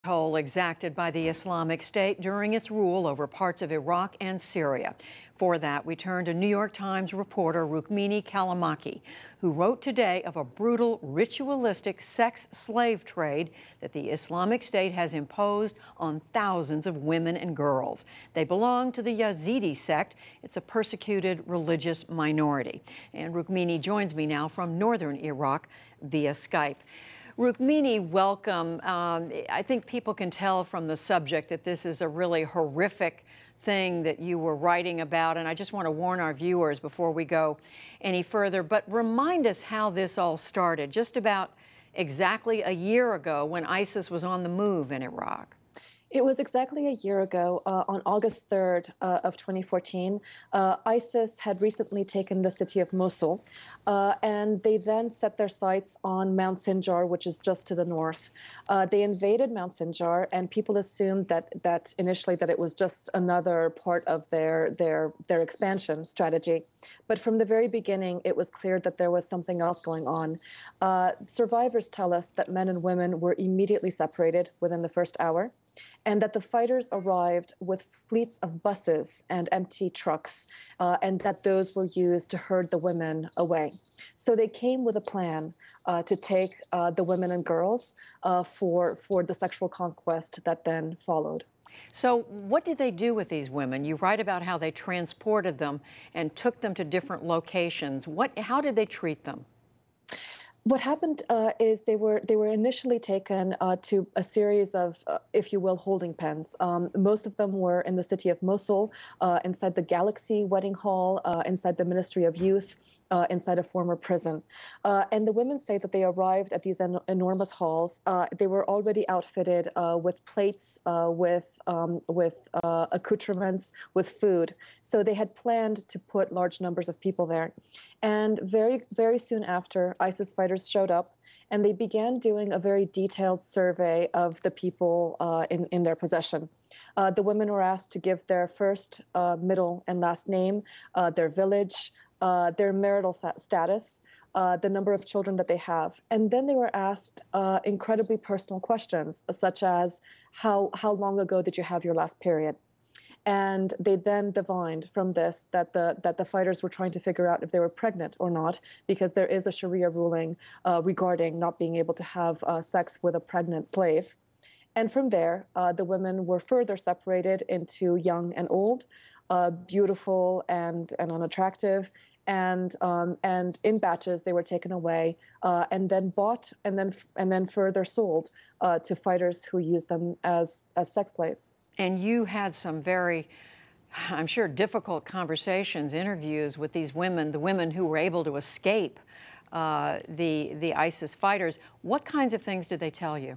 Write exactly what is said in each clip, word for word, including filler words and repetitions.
Toll exacted by the Islamic State during its rule over parts of Iraq and Syria. For that, we turn to New York Times reporter Rukmini Callimachi, who wrote today of a brutal, ritualistic sex slave trade that the Islamic State has imposed on thousands of women and girls. They belong to the Yazidi sect. It's a persecuted religious minority. And Rukmini joins me now from northern Iraq via Skype. Rukmini, welcome. Um, I think people can tell from the subject that this is a really horrific thing that you were writing about, and I just want to warn our viewers before we go any further, but remind us how this all started, just about exactly a year ago when ISIS was on the move in Iraq. It was exactly a year ago, uh, on August third uh, of twenty fourteen. Uh, ISIS had recently taken the city of Mosul, uh, and they then set their sights on Mount Sinjar, which is just to the north. Uh, they invaded Mount Sinjar, and people assumed that that initially that it was just another part of their their their expansion strategy. But from the very beginning, it was clear that there was something else going on. Uh, survivors tell us that men and women were immediately separated within the first hour, and that the fighters arrived with fleets of buses and empty trucks, uh, and that those were used to herd the women away. So they came with a plan uh, to take uh, the women and girls uh, for, for the sexual conquest that then followed. So what did they do with these women? You write about how they transported them and took them to different locations. What, how did they treat them? What happened uh, is they were they were initially taken uh, to a series of, uh, if you will, holding pens. Um, most of them were in the city of Mosul, uh, inside the Galaxy Wedding Hall, uh, inside the Ministry of Youth, uh, inside a former prison. Uh, and the women say that they arrived at these en enormous halls. Uh, they were already outfitted uh, with plates, uh, with um, with uh, accoutrements, with food. So they had planned to put large numbers of people there. And very, very soon after, ISIS fighters showed up, and they began doing a very detailed survey of the people uh, in, in their possession. Uh, the women were asked to give their first, uh, middle, and last name, uh, their village, uh, their marital status, uh, the number of children that they have. And then they were asked uh, incredibly personal questions, such as, how, how long ago did you have your last period? And they then divined from this that the that the fighters were trying to figure out if they were pregnant or not, because there is a Sharia ruling uh, regarding not being able to have uh, sex with a pregnant slave. And from there, uh, the women were further separated into young and old, uh, beautiful and, and unattractive. And um, and in batches, they were taken away uh, and then bought and then and then further sold uh, to fighters who used them as, as sex slaves. And you had some very, I'm sure, difficult conversations, interviews with these women, the women who were able to escape uh, the, the ISIS fighters. What kinds of things did they tell you?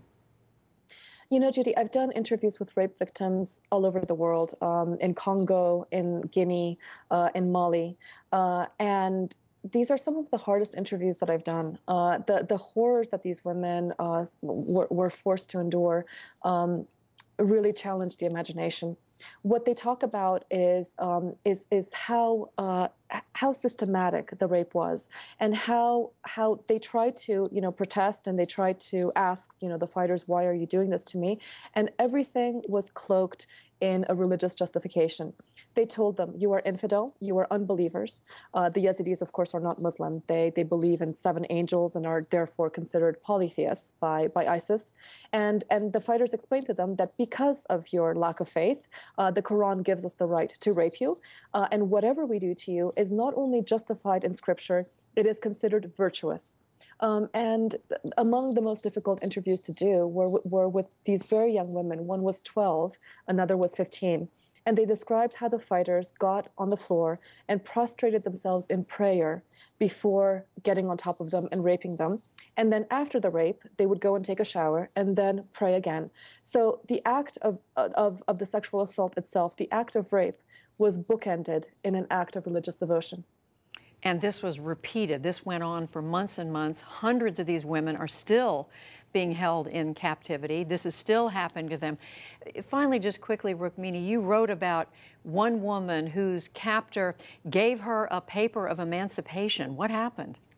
You know, Judy, I've done interviews with rape victims all over the world, um, in Congo, in Guinea, uh, in Mali, uh, and these are some of the hardest interviews that I've done. Uh, the, the horrors that these women uh, were, were forced to endure um, really challenged the imagination. What they talk about is um, is is how uh, how systematic the rape was, and how how they tried to you know protest, and they tried to ask you know the fighters, why are you doing this to me? And everything was cloaked in a religious justification. They told them, you are infidel, you are unbelievers. Uh, the Yazidis, of course, are not Muslim. They they believe in seven angels and are therefore considered polytheists by, by ISIS. And, and the fighters explained to them that because of your lack of faith, uh, the Quran gives us the right to rape you. Uh, and whatever we do to you is not only justified in scripture, it is considered virtuous. Um, and among the most difficult interviews to do were, were with these very young women. One was twelve, another was fifteen. And they described how the fighters got on the floor and prostrated themselves in prayer before getting on top of them and raping them. And then after the rape, they would go and take a shower and then pray again. So the act of, of, of the sexual assault itself, the act of rape, was bookended in an act of religious devotion. And this was repeated. This went on for months and months. Hundreds of these women are still being held in captivity. This is still happening to them. Finally, just quickly, Rukmini, you wrote about one woman whose captor gave her a paper of emancipation. What happened?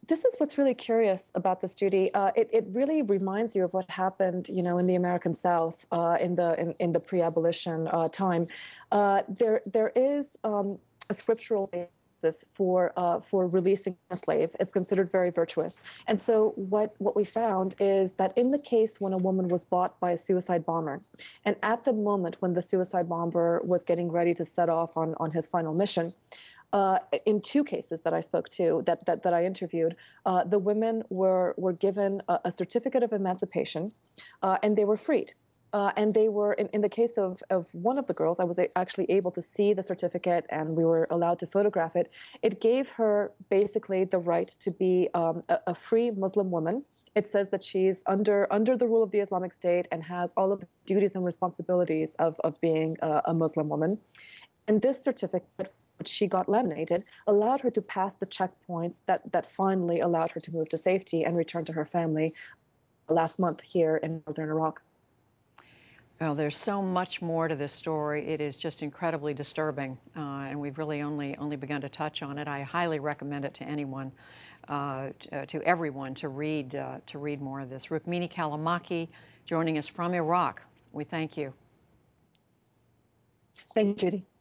This is what's really curious about this, Judy. Uh, it, it really reminds you of what happened, you know, in the American South uh, in the in, in the pre-abolition uh, time. Uh, there there is um, a scriptural basis for uh, for releasing a slave. It's considered very virtuous. And so what what we found is that in the case when a woman was bought by a suicide bomber, and at the moment when the suicide bomber was getting ready to set off on on his final mission. Uh, in two cases that I spoke to, that that, that I interviewed, uh, the women were were given a, a certificate of emancipation, uh, and they were freed. Uh, and they were, in, in the case of, of one of the girls, I was actually able to see the certificate, and we were allowed to photograph it. It gave her basically the right to be um, a, a free Muslim woman. It says that she's under under the rule of the Islamic State and has all of the duties and responsibilities of, of being a, a Muslim woman. And this certificate, which she got laminated, allowed her to pass the checkpoints that, that finally allowed her to move to safety and return to her family last month here in northern Iraq. Well, there's so much more to this story. It is just incredibly disturbing, uh, and we've really only only begun to touch on it. I highly recommend it to anyone, uh, to, to everyone, to read uh, to read more of this. Rukmini Callimachi joining us from Iraq. We thank you. Thank you, Judy.